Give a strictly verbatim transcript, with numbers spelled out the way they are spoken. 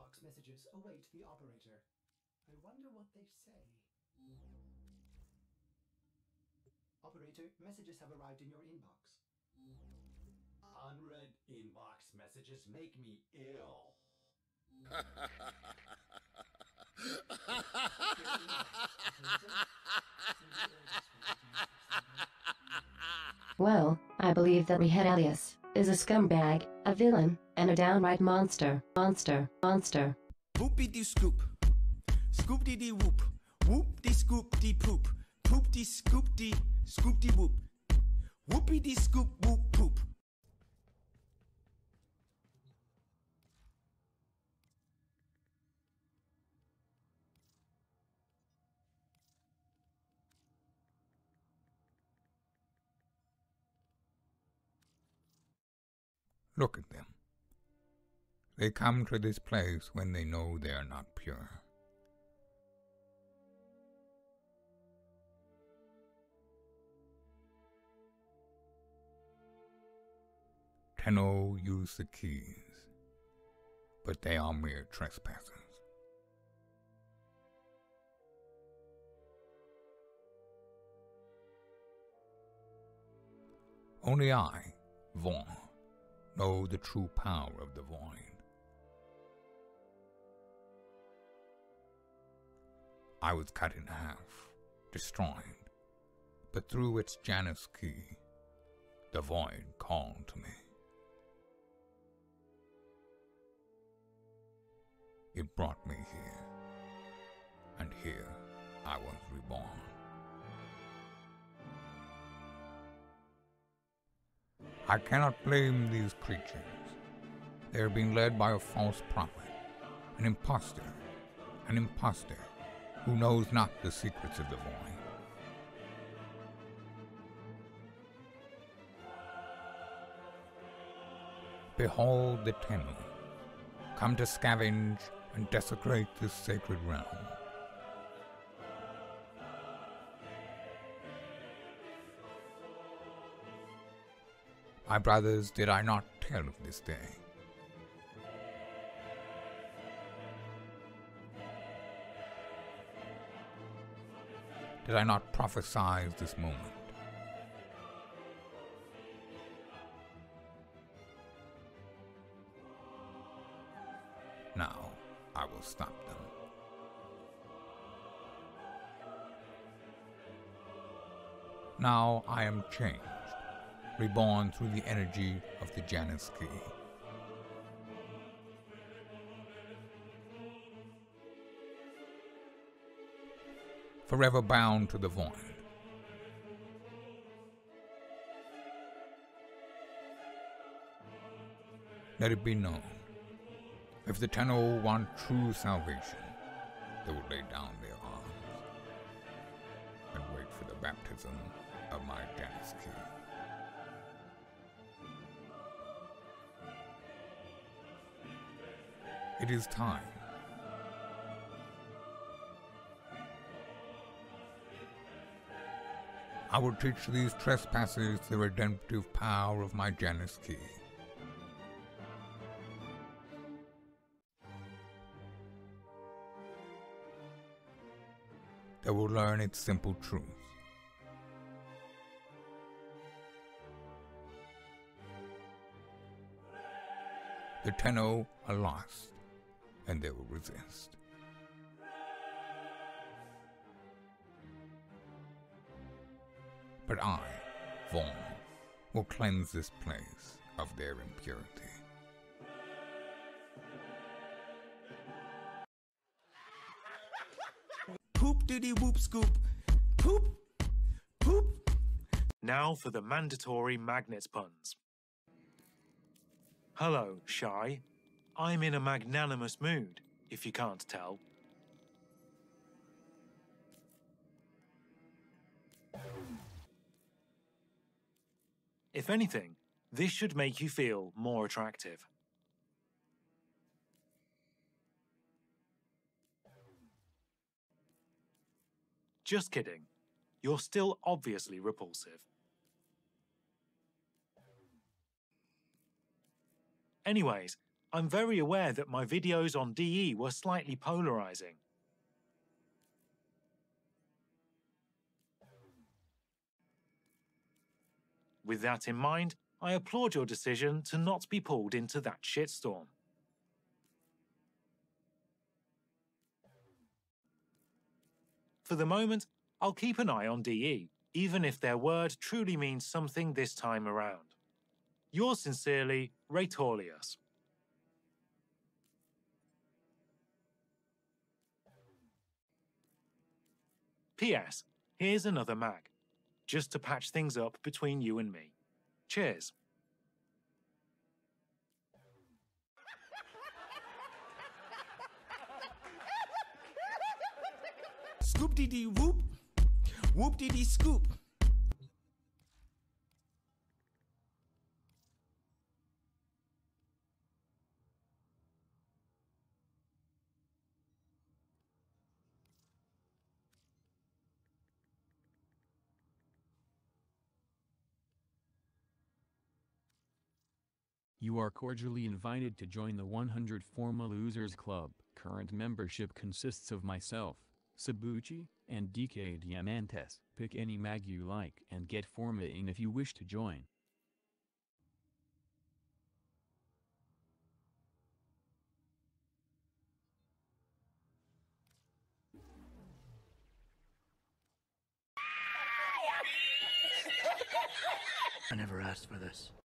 inbox messages await the operator. I wonder what they say. Operator, messages have arrived in your inbox. Unread inbox messages make me ill. Well, I believe that Red Alias is a scumbag, a villain, and a downright monster. Monster. Monster. Whoopity scoop. Scoop-dee dee whoop. Whoop-dee scoop-dee poop. Poop-dee scoop-dee scoop-dee whoop. Whoopity scoop whoop poop. Look at them. They come to this place when they know they are not pure. Tenno use the keys, but they are mere trespassers. Only I, Vaughn, know the true power of the void. I was cut in half, destroyed, but through its Janus key, the void called to me. It brought me here, and here I was reborn. I cannot blame these creatures. They are being led by a false prophet, an impostor, an impostor who knows not the secrets of the void. Behold the Tenno, come to scavenge and desecrate this sacred realm. My brothers, did I not tell of this day? Did I not prophesy this moment? Now I will stop them. Now I am changed, reborn through the energy of the Janus key. Forever bound to the void. Let it be known, if the Tenno want true salvation, they will lay down their arms and wait for the baptism of my Janus key. It is time. I will teach these trespassers the redemptive power of my Janus key. They will learn its simple truth. The Tenno are lost, and they will resist. But I, Vaughn, will cleanse this place of their impurity. Poop diddy whoop scoop. Poop. Poop. Now for the mandatory magnets puns. Hello, Shy. I'm in a magnanimous mood, if you can't tell. If anything, this should make you feel more attractive. Just kidding. You're still obviously repulsive. Anyways, I'm very aware that my videos on D E were slightly polarizing. With that in mind, I applaud your decision to not be pulled into that shitstorm. For the moment, I'll keep an eye on D E, even if their word truly means something this time around. Yours sincerely, Raytorius. P S. Here's another mag, just to patch things up between you and me. Cheers. Scoop-dee-dee-whoop, whoop-dee-dee-scoop. You are cordially invited to join the one hundred Forma Losers Club. Current membership consists of myself, Sabuchi, and D K Diamantes. Pick any mag you like and get Forma in if you wish to join. I never asked for this.